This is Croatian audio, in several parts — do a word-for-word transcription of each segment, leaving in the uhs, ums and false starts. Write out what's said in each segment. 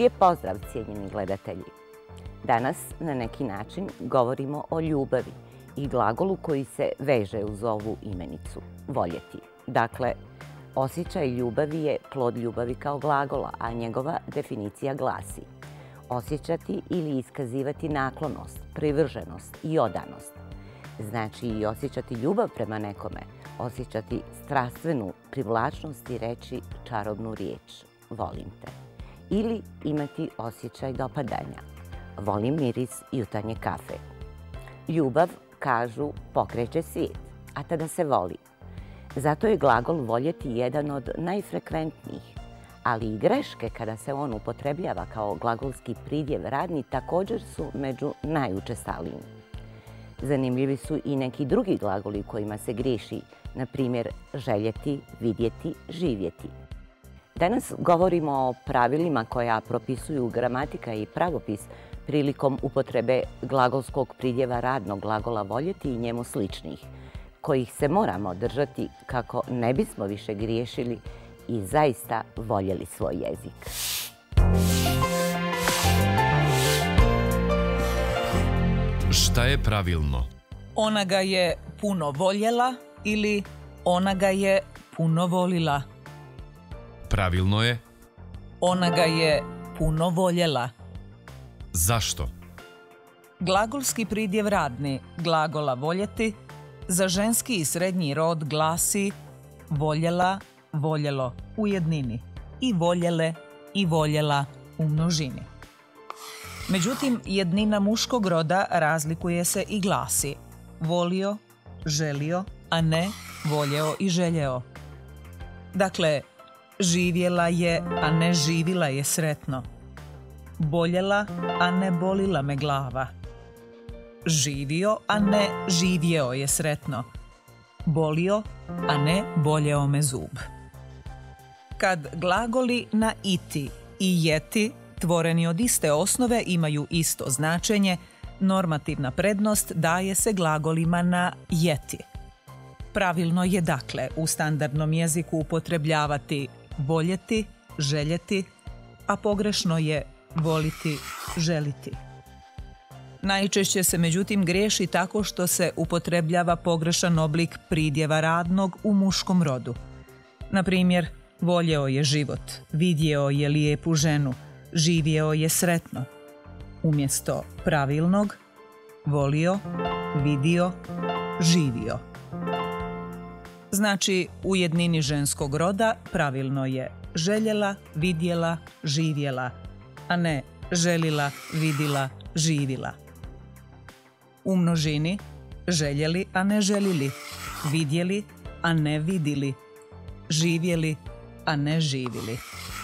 Lijep pozdrav, cijenjeni gledatelji. Danas na neki način govorimo o ljubavi i glagolu koji se veže uz ovu imenicu, voljeti. Dakle, osjećaj ljubavi je plod ljubavi kao glagola, a njegova definicija glasi: osjećati ili iskazivati naklonost, privrženost i odanost. Znači i osjećati ljubav prema nekome, osjećati strastvenu privlačnost i reći čarobnu riječ, volim te. Ili imati osjećaj dopadanja, volim miris jutanje kafe. Ljubav, kažu, pokreće svijet, a tada se voli. Zato je glagol voljeti jedan od najfrekventnijih, ali i greške kada se on upotrebljava kao glagolski pridjev radni također su među najučestalijim. Zanimljivi su i neki drugi glagoli kojima se griješi, na primjer željeti, vidjeti, živjeti. Danas govorimo o pravilima koja propisuju gramatika i pravopis prilikom upotrebe glagolskog pridjeva radnog glagola voljeti i njemu sličnih, kojih se moramo držati kako ne bismo više griješili i zaista voljeli svoj jezik. Šta je pravilno? Ona ga je puno voljela ili ona ga je puno volila. Pravilno je Ona ga je puno voljela. zašto? Glagolski pridjev radni glagola voljeti za ženski i srednji rod glasi voljela, voljelo u jednini i voljele i voljela u množini. Međutim, jednina muškog roda razlikuje se i glasi volio, želio, a ne voljeo i željeo. Dakle, živjela je, a ne živila je sretno. Boljela, a ne bolila me glava. Živio, a ne živjeo je sretno. Bolio, a ne boljeo me zub. Kad glagoli na iti i jeti, tvoreni od iste osnove, imaju isto značenje, normativna prednost daje se glagolima na jeti. Pravilno je dakle u standardnom jeziku upotrebljavati voljeti, željeti, a pogrešno je voliti, želiti. Najčešće se međutim griješi tako što se upotrebljava pogrešan oblik pridjeva radnog u muškom rodu. Na primjer, voljeo je život, vidjeo je lijepu ženu, živjeo je sretno. Umjesto pravilnog, volio, vidio, živio. Znači, u jednini ženskog roda pravilno je željela, vidjela, živjela, a ne želila, vidila, živila. U množini željeli, a ne želili, vidjeli, a ne vidili, živjeli, a ne živili.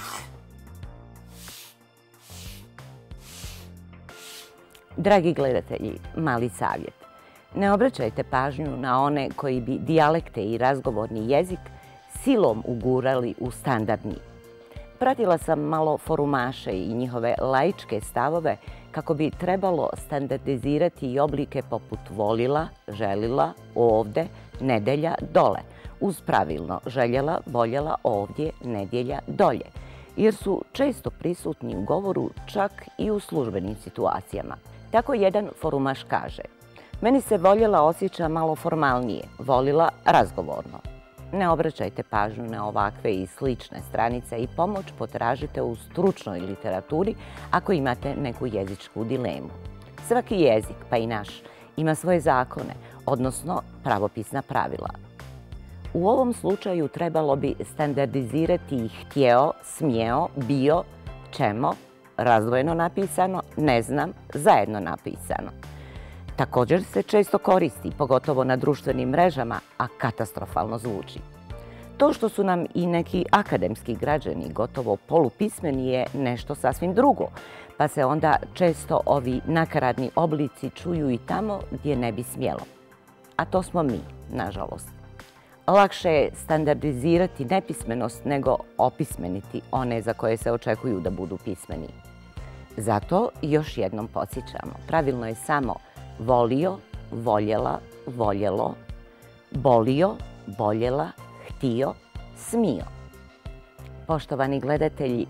Dragi gledatelji, mali savjet. Ne obraćajte pažnju na one koji bi dijalekte i razgovorni jezik silom ugurali u standardni. Pratila sam malo forumaše i njihove laičke stavove kako bi trebalo standardizirati i oblike poput volila, želila, ovde, nedelja, dole, uz pravilno željela, voljela, ovdje, nedjelja, dolje, jer su često prisutni u govoru čak i u službenim situacijama. Tako jedan forumaš kaže: meni se voljela osjeća malo formalnije, volila razgovorno. Ne obraćajte pažnju na ovakve i slične stranice i pomoć potražite u stručnoj literaturi ako imate neku jezičku dilemu. Svaki jezik, pa i naš, ima svoje zakone, odnosno pravopisna pravila. U ovom slučaju trebalo bi standardizirati ih htjeo, smjeo, bio, ćemo, razdvojeno napisano, ne znam, zajedno napisano. Također se često koristi, pogotovo na društvenim mrežama, a katastrofalno zvuči. To što su nam i neki akademski građani gotovo polupismeni je nešto sasvim drugo, pa se onda često ovi nakaradni oblici čuju i tamo gdje ne bi smjelo. A to smo mi, nažalost. Lakše je standardizirati nepismenost nego opismeniti one za koje se očekuju da budu pismeni. Zato još jednom podsjećamo, pravilno je samo volio, voljela, voljelo, bolio, boljela, htio, smio. Poštovani gledatelji,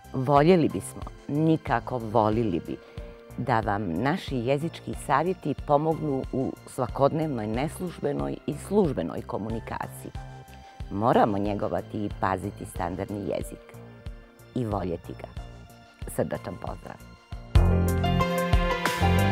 Voljeli bismo, nikako volili bi, da vam naši jezički savjeti pomognu u svakodnevnoj neslužbenoj i službenoj komunikaciji. Moramo njegovati i paziti standardni jezik i voljeti ga. Srdačan pozdrav!